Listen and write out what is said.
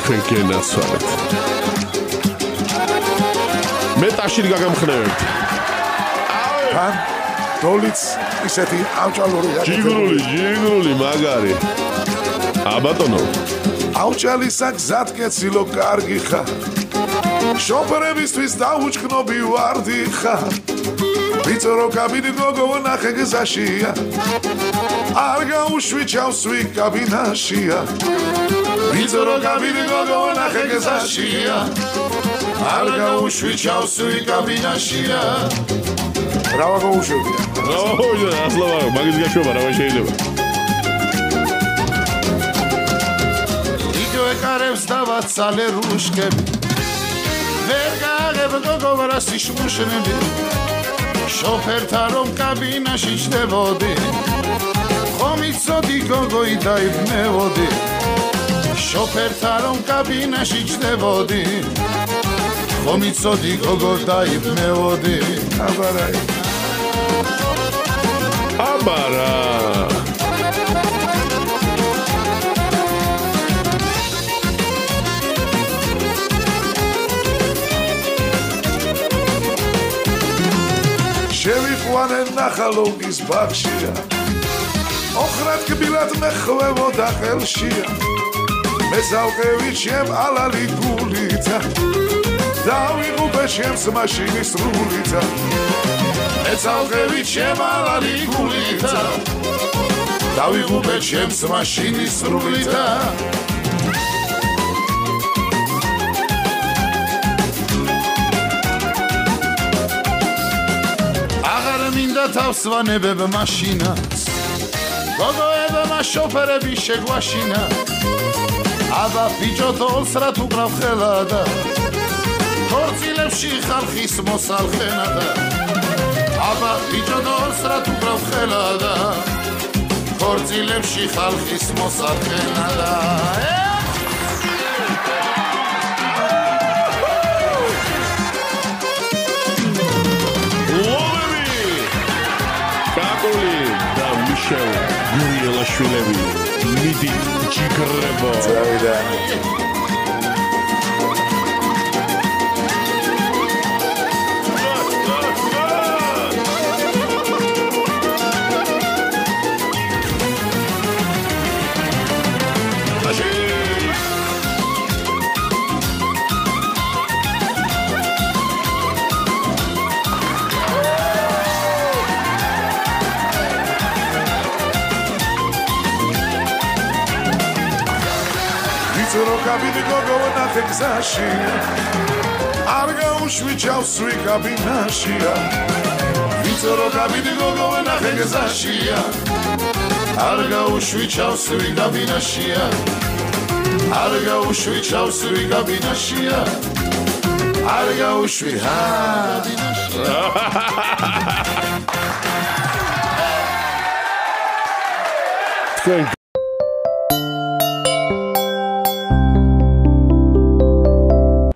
თქვენ გენაცვალეთ. მე ტაშით გაგამხნევებთ. თან დოლიც ისეთი ავჭალური ჯიგრული მაგარი. აბატონო ავჭალისა გზად კეცილო კარგი ხარ შოფერებისთვის დაუჭკნობი ვარდი ხარ ვიწრო კაბინი გოგო ნახე გზაშია არ გაუშვი ჩავსვი კაბინაშია ვიწრო კაბინი გოგო ნახე გზაშია არ გაუშვი ჩავსვი კაბინაშია რა ვაგოუშვებია ოღონდ ასლავა მაგის გაშვება რა შეიძლება ეკარებს დავაცალე რუშკები ვერ გააღებ გოგოვრა სიშმუშნები შოფერთა რომ კაბინაში ჩდებოდი ხომ იცოდი გოგოი დაიბნევოდი შოფერთა რომ კაბინაში ჩდებოდი ხომ იცოდი გოგო დაიბნევოდი აბარა შევიყვანენ ნახალოვგის ბაღშია ოხრად კბილად მეხვევოდა ხელშია მესალყევი ჩემ ალალი გულითა დავიღუპე ჩემს მაშინის სრულითა მესალყევი ჩემ ალალი გულითა დავიღუპე ჩემს მაშინის სრულითა თავსვანებებ მაშინას გოგოებმა შოფერები შეგვაშინა აბა ბიჭო თოლს რა თუ გრავ ხელადა ქორწილებში ხალხის მოსალხენადა აბა ბიჭო თოლს რა თუ გრავ ხელადა ქორწილებში ხალხის მოსალხენადა გურიელა შვილები მიდი ჯიგრებო წავიდა კაბინი გოგო ნახე გზაშია არ გაუშვი ჩავსვი კაბინაშია ვიწრო კაბინი გოგო ნახე გზაშია არ გაუშვი ჩავსვი კაბინაშია არ გაუშვი ჩავსვი კაბინაშია არ გაუშვი კაბინაშია